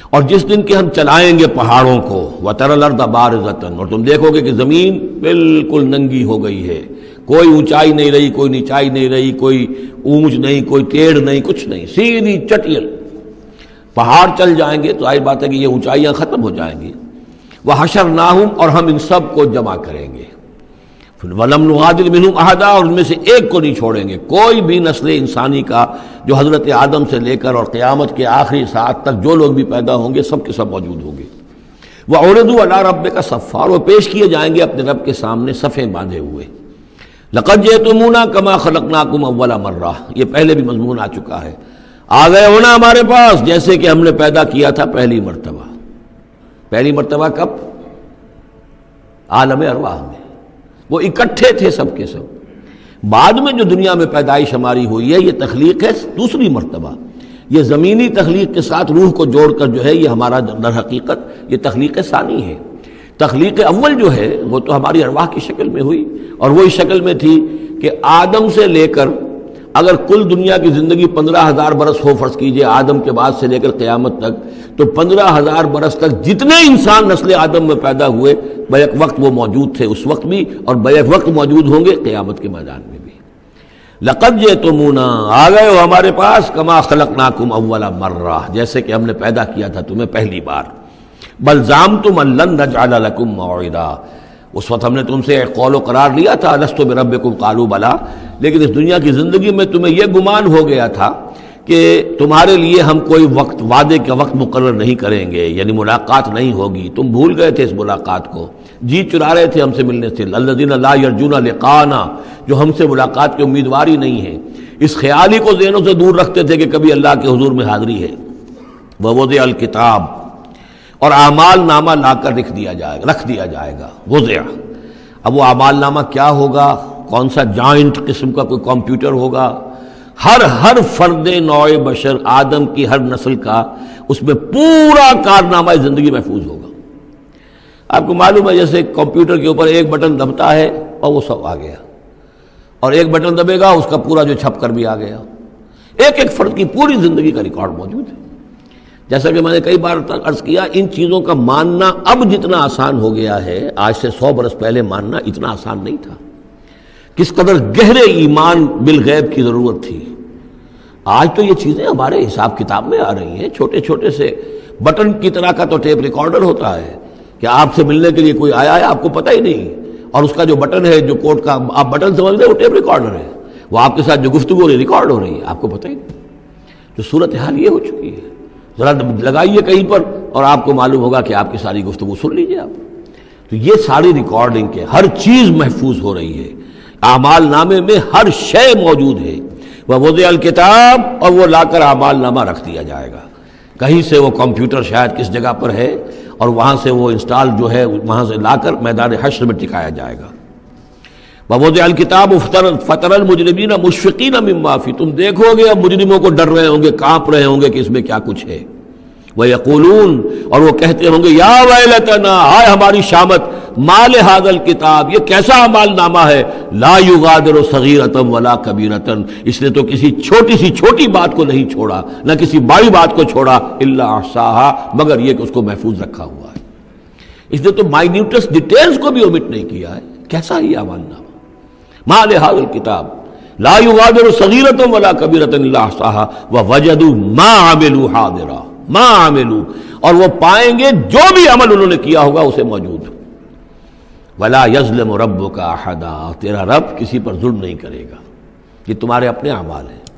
اور جس دن کہ ہم چلائیں گے پہاڑوں کو وَتَرَى الْأَرْضَ بَارِزَةً، اور تم دیکھو گے کہ زمین بالکل ننگی ہو گئی ہے، کوئی اونچائی نہیں رہی، کوئی نیچائی نہیں رہی، کوئی اونچ نہیں، کوئی ٹیڑھ نہیں، کچھ نہیں، سیدھی چٹیل۔ پہاڑ چل جائیں گے تو ظاہر بات ہے کہ یہ اونچائیاں ختم ہو جائیں گی۔ وَحَشَرْنَاهُمْ، اور ہم ان سب کو جمع کریں گے۔ وَلَمْ نُغَادِرْ مِنْهُمْ أَحَدًا، اور ان میں سے ایک کو نہیں چھوڑیں گے، کوئی بھی نسل انسانی کا جو حضرت آدم سے لے کر اور قیامت کے آخری ساعت تک جو لوگ بھی پیدا ہوں گے سب کے سب موجود ہوں گے۔ وَعُرِضُوا عَلَىٰ رَبِّكَ صَفًّا، وہ پیش کیے جائیں گے اپنے رب کے سامنے صفیں باندھے ہوئے۔ لَقَدْ جِئْتُمُونَا كَمَا خَلَقْنَاكُمْ أَوَّلَ مَرَّةٍ، یہ پہلے بھی مضمون آ چکا ہے، آ گئے ہونا ہمارے پاس جیسے کہ ہم نے پیدا کیا تھا پہلی مرتبہ۔ پہلی مرتبہ کب؟ عالم ارواح میں، وہ اکٹھے تھے سب کے سب۔ بعد میں جو دنیا میں پیدائش ہماری ہوئی ہے یہ تخلیق ہے دوسری مرتبہ، یہ زمینی تخلیق کے ساتھ روح کو جوڑ کر جو ہے یہ ہمارا در حقیقت یہ تخلیق ثانی ہے۔ تخلیق اول جو ہے وہ تو ہماری ارواح کی شکل میں ہوئی، اور وہی شکل میں تھی کہ آدم سے لے کر اگر کل دنیا کی زندگی 15,000 برس ہو، فرض کیجئے آدم کے بعد سے لے کر قیامت تک، تو 15,000 برس تک جتنے انسان نسل آدم میں پیدا ہوئے بیک وقت وہ موجود تھے اس وقت بھی، اور بیک وقت موجود ہوں گے قیامت کے میدان میں بھی۔ لَقَدْ جِئْتُمُونَا، آ گئے ہو ہمارے پاس، کَمَا خَلَقْنَاكُمْ أَوَّلَ مَرَّةٍ، جیسے کہ ہم نے پیدا کیا تھا تمہیں پہلی بار۔ بَلْ زَعَمْتُمْ أَن لَّن نَّجْعَلَ لَكُم مَّوْعِدًا، اس وقت ہم نے تم سے ایک قول و قرار لیا تھا، لست بربکم قالوا بلا، لیکن اس دنیا کی زندگی میں تمہیں یہ گمان ہو گیا تھا کہ تمہارے لیے ہم کوئی وقت وعدے کا وقت مقرر نہیں کریں گے، یعنی ملاقات نہیں ہوگی، تم بھول گئے تھے اس ملاقات کو، جی چرا رہے تھے ہم سے ملنے سے۔ الذین لا یرجون لقاءنا، جو ہم سے ملاقات کے امیدوار ہی نہیں ہیں، اس خیال ہی کو ذہنوں سے دور رکھتے تھے کہ کبھی اللہ کے حضور میں حاضری ہے۔ ووضع الکتاب، اور اعمال نامہ لا کر رکھ دیا جائے گا۔ وضع، اب وہ اعمال نامہ کیا ہوگا؟ کون سا جوائنٹ قسم کا کوئی کمپیوٹر ہوگا؟ ہر فرد نوع بشر آدم کی ہر نسل کا اس میں پورا کارنامہ زندگی محفوظ ہوگا۔ آپ کو معلوم ہے جیسے کمپیوٹر کے اوپر ایک بٹن دبتا ہے اور وہ سب آ گیا، اور ایک بٹن دبے گا اس کا پورا جو چھپ کر بھی آ گیا۔ ایک ایک فرد کی پوری زندگی کا ریکارڈ موجود ہے۔ جیسا کہ میں نے کئی بار عرض کیا، ان چیزوں کا ماننا اب جتنا آسان ہو گیا ہے، آج سے 100 برس پہلے ماننا اتنا آسان نہیں تھا۔ کس قدر گہرے ایمان بالغیب کی ضرورت تھی۔ آج تو یہ چیزیں ہمارے حساب کتاب میں آ رہی ہیں، چھوٹے چھوٹے سے بٹن کی طرح کا تو ٹیپ ریکارڈر ہوتا ہے کہ آپ سے ملنے کے لیے کوئی آیا ہے آپ کو پتہ ہی نہیں، اور اس کا جو بٹن ہے جو کوڈ کا آپ بٹن سمجھ رہے ہیں وہ ٹیپ ریکارڈر ہے، وہ آپ کے ساتھ جو گفتگو ریکارڈ ہو رہی ہے آپ کو پتہ ہی نہیں۔ جو صورتحال یہ ہو چکی ہے، ذرا لگائیے کہیں پر اور آپ کو معلوم ہوگا کہ آپ کی ساری گفتگو سن لیجیے آپ۔ تو یہ ساری ریکارڈنگ کے ہر چیز محفوظ ہو رہی ہے، اعمال نامے میں ہر شے موجود ہے۔ ووضع الکتاب، اور وہ لا کر اعمال نامہ رکھ دیا جائے گا، کہیں سے وہ کمپیوٹر شاید کس جگہ پر ہے اور وہاں سے وہ انسٹال جو ہے وہاں سے لا کر میدان حشر میں ٹکایا جائے گا۔ ووضع الکتاب فترى المجرمین مشفقین مما فیہ، تم دیکھو گے اب مجرموں کو ڈر رہے ہوں گے، کانپ رہے ہوں گے کہ اس میں کیا کچھ ہے۔ وَيَقُولُونَ، اور وہ کہتے ہوں گے یا ویلتنا، ہائے ہماری شامت، ما لہذا الکتاب، یہ کیسا اعمال نامہ ہے، لا یغادر صغیرۃ ولا کبیرۃ، اس نے تو کسی چھوٹی سی چھوٹی بات کو نہیں چھوڑا، نہ کسی بڑی بات کو چھوڑا، الا احصاها، مگر یہ کہ اس کو محفوظ رکھا ہوا ہے۔ اس نے تو مائنیوٹس ڈیٹیلز کو بھی اومٹ نہیں کیا ہے۔ کیسا ہی اعمال نامہ، ما لہذا الکتاب لا یغادر صغیرۃ ولا کبیرۃ الا احصاها ووجدوا ما عملوا حاضرا، ما عملوا، اور وہ پائیں گے جو بھی عمل انہوں نے کیا ہوگا اسے موجود۔ ولا یظلم ربک احدا، تیرا رب کسی پر ظلم نہیں کرے گا، یہ تمہارے اپنے اعمال ہیں۔